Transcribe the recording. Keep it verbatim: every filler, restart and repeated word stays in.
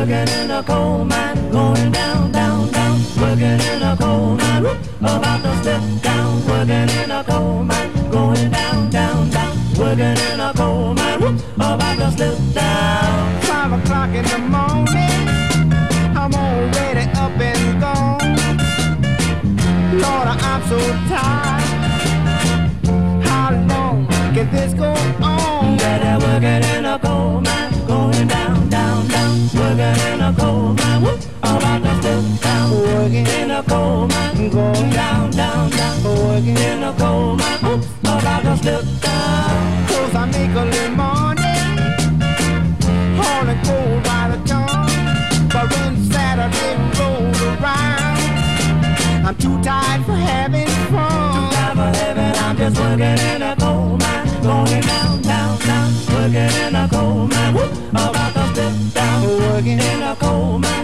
working in a coal mine, going down, down, down, working in a coal mine, whoop, about to slip down, working in a coal mine, going down, down, down, working in a coal mine, whoop, about to slip down. Five o'clock in the morning, I'm already up and gone. Lord, I'm so tired. How long can this go on? Yeah, they're working in a coal mine, going down, down, down, working in a coal mine, whoop, about to slip down, Working in a coal mine, going down, down, down, working in a coal mine, whoop, about to slip down. cause I make a little money, hauling coal by the ton. But when Saturday rolls around, I'm too tired for having fun. Time for heaven, I'm just working in a coal mine, going down, down, down, working in a coal mine, whoop, about to slip down, Working in a coal mine.